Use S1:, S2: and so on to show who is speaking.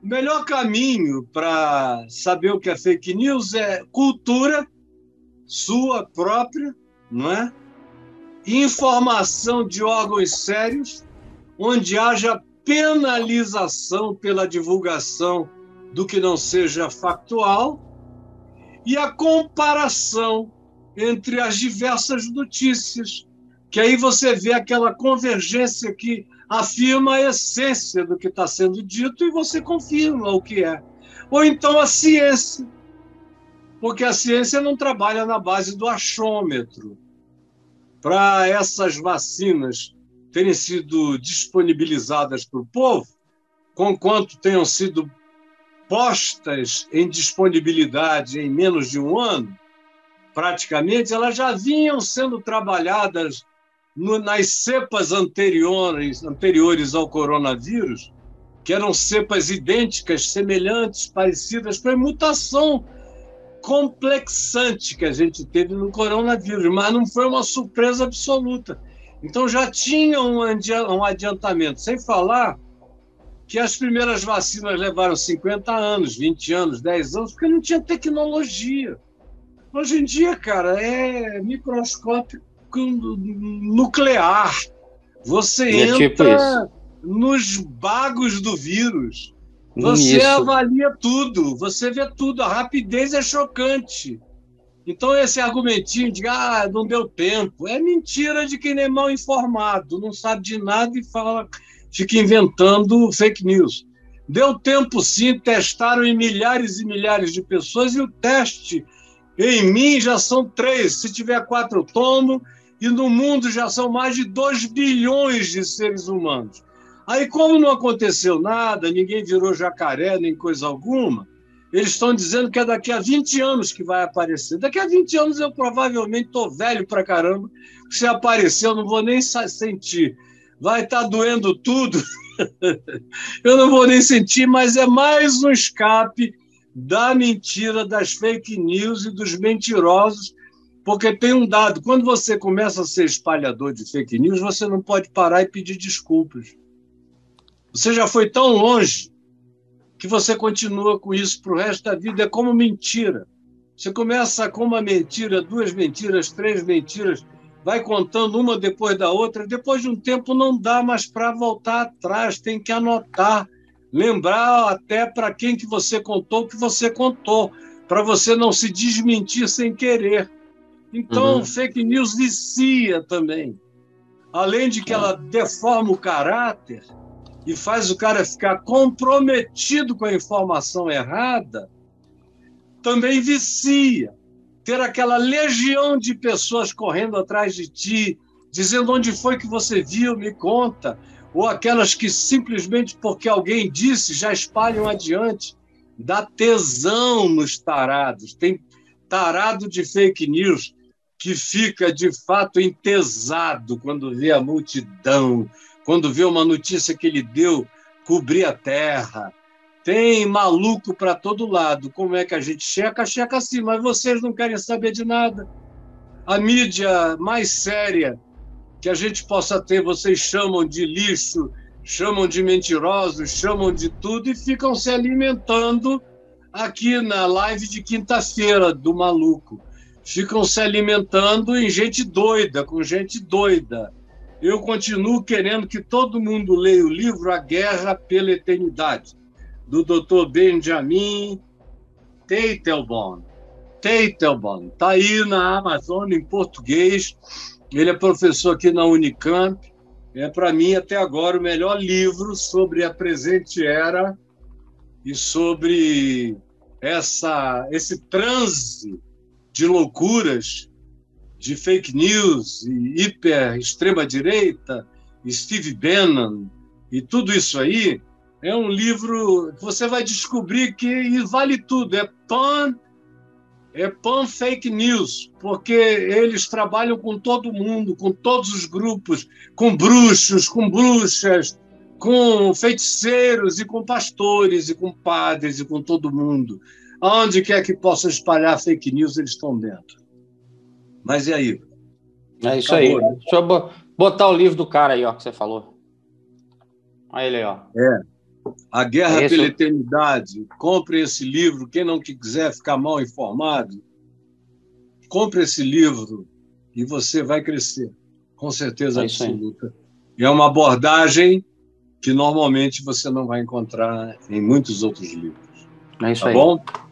S1: O melhor caminho para saber o que é fake news é cultura sua própria, não é? Informação de órgãos sérios, onde haja penalização pela divulgação do que não seja factual e a comparação entre as diversas notícias, que aí você vê aquela convergência que afirma a essência do que está sendo dito e você confirma o que é. Ou então a ciência, porque a ciência não trabalha na base do achômetro. Para essas vacinas terem sido disponibilizadas para o povo, conquanto tenham sido postas em disponibilidade em menos de um ano, praticamente, elas já vinham sendo trabalhadas nas cepas anteriores ao coronavírus, que eram cepas idênticas, semelhantes, parecidas, foi mutação complexante que a gente teve no coronavírus, mas não foi uma surpresa absoluta. Então já tinha um adiantamento, sem falar que as primeiras vacinas levaram 50 anos, 20 anos, 10 anos, porque não tinha tecnologia. Hoje em dia, cara, é microscópio nuclear. Você entra nos bagos do vírus. Você avalia tudo, você vê tudo. A rapidez é chocante. Então, esse argumentinho de não deu tempo, é mentira de quem é mal informado, não sabe de nada e fica inventando fake news. Deu tempo, sim, testaram em milhares e milhares de pessoas e o teste em mim já são 3. Se tiver 4, eu tomo. E no mundo já são mais de 2 bilhões de seres humanos. Aí, como não aconteceu nada, ninguém virou jacaré, nem coisa alguma, eles estão dizendo que é daqui a 20 anos que vai aparecer. Daqui a 20 anos eu provavelmente estou velho pra caramba. Se aparecer, eu não vou nem sentir. Vai estar doendo tudo. Eu não vou nem sentir, mas é mais um escape da mentira, das fake news e dos mentirosos, porque tem um dado, quando você começa a ser espalhador de fake news, você não pode parar e pedir desculpas. Você já foi tão longe que você continua com isso para o resto da vida, é como mentira. Você começa com uma mentira, 2 mentiras, 3 mentiras, vai contando uma depois da outra, depois de um tempo não dá mais para voltar atrás, tem que anotar, lembrar até para quem que você contou o que você contou, para você não se desmentir sem querer. Então, fake news vicia também. Além de que ela deforma o caráter e faz o cara ficar comprometido com a informação errada, também vicia. Ter aquela legião de pessoas correndo atrás de ti, dizendo onde foi que você viu, me conta, ou aquelas que simplesmente porque alguém disse já espalham adiante. Dá tesão nos tarados. Tem tarado de fake news que fica de fato entesado quando vê a multidão, quando vê uma notícia que ele deu cobrir a terra. Tem maluco para todo lado. Como é que a gente checa? Checa sim, mas vocês não querem saber de nada. A mídia mais séria que a gente possa ter, vocês chamam de lixo, chamam de mentirosos, chamam de tudo e ficam se alimentando aqui na live de quinta-feira do maluco. Ficam se alimentando em gente doida, com gente doida. Eu continuo querendo que todo mundo leia o livro A Guerra pela Eternidade, do Dr. Benjamin Teitelbaum. Está aí na Amazon, em português. Ele é professor aqui na Unicamp. É, para mim, até agora, o melhor livro sobre a presente era e sobre esse transe de loucuras, de fake news, e extrema-direita, Steve Bannon, e tudo isso aí. É um livro que você vai descobrir que vale tudo. É pan fake news, porque eles trabalham com todo mundo, com todos os grupos, com bruxos, com bruxas, com feiticeiros e com pastores e com padres e com todo mundo. Aonde quer que possa espalhar fake news, eles estão dentro. Mas e aí?
S2: É isso. Acabou, aí. Né? Deixa eu botar o livro do cara aí, ó, que você falou. Olha ele aí, ó.
S1: A Guerra pela Eternidade. Compre esse livro. Quem não quiser ficar mal informado, compre esse livro e você vai crescer, com certeza absoluta. É uma abordagem que normalmente você não vai encontrar em muitos outros livros.
S2: É isso
S1: tá
S2: aí.
S1: Bom?